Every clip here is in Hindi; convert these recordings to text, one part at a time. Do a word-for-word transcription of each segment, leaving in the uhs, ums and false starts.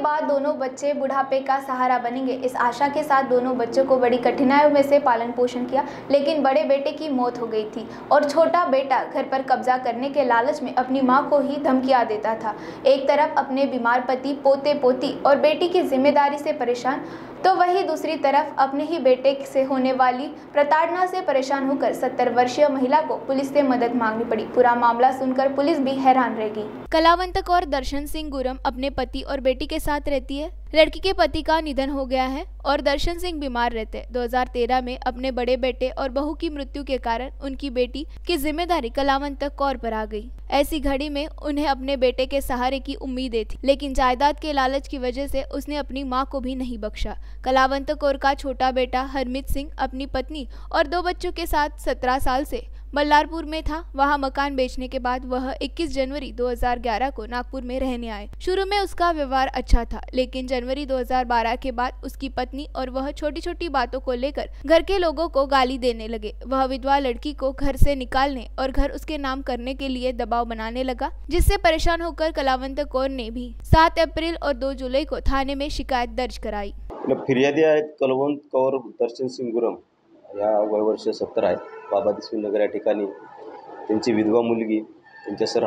बाद दोनों बच्चे बुढ़ापे का सहारा बनेंगे, इस आशा के साथ दोनों बच्चों को बड़ी कठिनाइयों में से पालन पोषण किया, लेकिन बड़े बेटे की मौत हो गई थी और छोटा बेटा घर पर कब्जा करने के लालच में अपनी मां को ही धमकियां देता था। एक तरफ अपने बीमार पति, पोते पोती और बेटी की जिम्मेदारी से परेशान, तो वही दूसरी तरफ अपने ही बेटे से होने वाली प्रताड़ना से परेशान होकर सत्तर वर्षीय महिला को पुलिस से मदद मांगनी पड़ी। पूरा मामला सुनकर पुलिस भी हैरान रह गई। कलावंत कौर दर्शन सिंह गुरम अपने पति और बेटी के साथ रहती है। लड़की के पति का निधन हो गया है और दर्शन सिंह बीमार रहते। दो हज़ार तेरह में अपने बड़े बेटे और बहू की मृत्यु के कारण उनकी बेटी की जिम्मेदारी कलावंत कौर पर आ गई। ऐसी घड़ी में उन्हें अपने बेटे के सहारे की उम्मीदें थी, लेकिन जायदाद के लालच की वजह से उसने अपनी मां को भी नहीं बख्शा। कलावंत कौर का छोटा बेटा हरमीत सिंह अपनी पत्नी और दो बच्चों के साथ सत्रह साल से बल्लारपुर में था। वहां मकान बेचने के बाद वह इक्कीस जनवरी दो हज़ार ग्यारह को नागपुर में रहने आए। शुरू में उसका व्यवहार अच्छा था, लेकिन जनवरी दो हज़ार बारह के बाद उसकी पत्नी और वह छोटी छोटी बातों को लेकर घर के लोगों को गाली देने लगे। वह विधवा लड़की को घर से निकालने और घर उसके नाम करने के लिए दबाव बनाने लगा, जिससे परेशान होकर कलावंत कौर ने भी सात अप्रैल और दो जुलाई को थाने में शिकायत दर्ज कराई। फिर्यादी आहेत कलावंत कौर दर्शन सिंह गुरम, या वय वर्ष सत्तर आहेत, बाबा दिसवीनगर या ठिकाणी त्यांची विधवा मुलगी त्यांच्यासह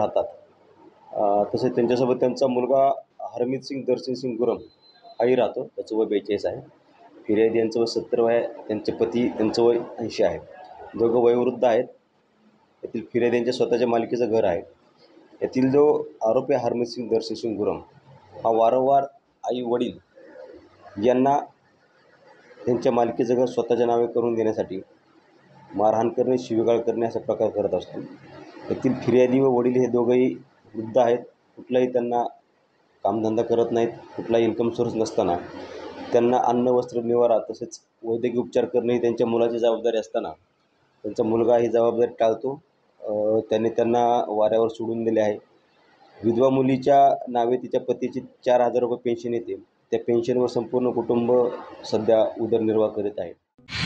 राहतात। तसेच त्यांच्यासोबत त्यांचा मुलगा हरमीत सिंग दर्शन सिंग गुरम हाही राहतो, त्याचं वय बेचाळीस आहे। फिर्यादी यांचं वय सत्तर वय आहे, त्यांचे पती त्यांचं वय ऐंशी आहे। दोघं वयोवृद्ध आहेत। यातील फिर्यादी यांच्या स्वतःच्या मालकीचं घर आहे। यातील जो आरोपी हरमीत सिंग दर्शन सिंग गुरम हा वारंवार आई वडील यांना त्यांच्या मालकीचं घर स्वतःच्या नावे करून देण्यासाठी मारहाण करणे, शिवीगाळ करणे असा प्रकार करत असतो। यातील फिर्यादी व वडील हे दोघंही वृद्ध आहेत। कुठलाही त्यांना कामधंदा करत नाहीत। कुठलाही इन्कम सोर्स नसताना त्यांना अन्न, वस्त्र, निवारा तसेच वैद्यकीय उपचार करणे ही त्यांच्या मुलाची जबाबदारी असताना त्यांचा मुलगा ही जबाबदारी टाळतो। त्यांनी त्यांना वाऱ्यावर सोडून दिले आहे। विधवा मुलीच्या नावे तिच्या पतीची चार हजार रुपये पेन्शन येते। त्या पेन्शनवर संपूर्ण कुटुंब सध्या उदरनिर्वाह करीत आहे।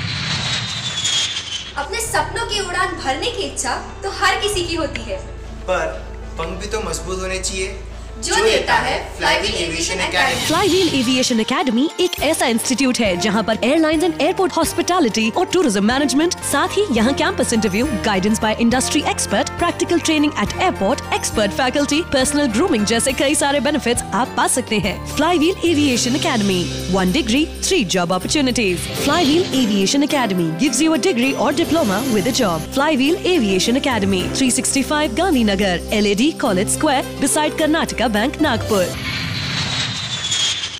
अपने सपनों की उड़ान भरने की इच्छा तो हर किसी की होती है, पर पंख भी तो मजबूत होने चाहिए जो देता है Flywheel Aviation Academy. Flywheel Aviation Academy एक ऐसा इंस्टीट्यूट है जहां पर एयरलाइंस एंड एयरपोर्ट हॉस्पिटैलिटी और टूरिज्म मैनेजमेंट, साथ ही यहां campus interview, guidance by industry expert, practical training at airport, expert faculty, personal grooming जैसे कई सारे बेनिफिट्स आप पा सकते हैं। Flywheel Aviation Academy, one degree three job opportunities. Flywheel Aviation Academy gives you a degree और diploma with a job. Flywheel Aviation academy, three sixty five Gandhinagar, L A D college square, beside Karnataka bank, Nagpur.